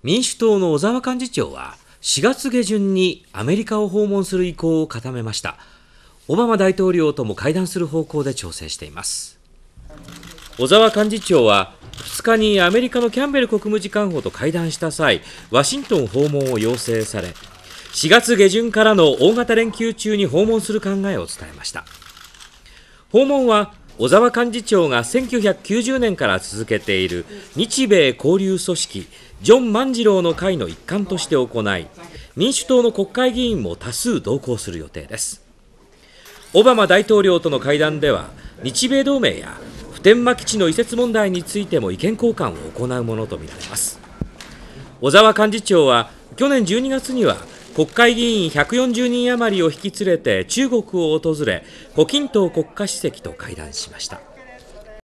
民主党の小沢幹事長は4月下旬にアメリカを訪問する意向を固めました。オバマ大統領とも会談する方向で調整しています。小沢幹事長は2日にアメリカのキャンベル国務次官補と会談した際、ワシントン訪問を要請され、4月下旬からの大型連休中に訪問する考えを伝えました。訪問は小沢幹事長が1990年から続けている日米交流組織ジョン万次郎の会の一環として行い、民主党の国会議員も多数同行する予定です。オバマ大統領との会談では、日米同盟や普天間基地の移設問題についても意見交換を行うものとみられます。小沢幹事長は去年12月には国会議員140人余りを引き連れて中国を訪れ、胡錦涛国家主席と会談しました。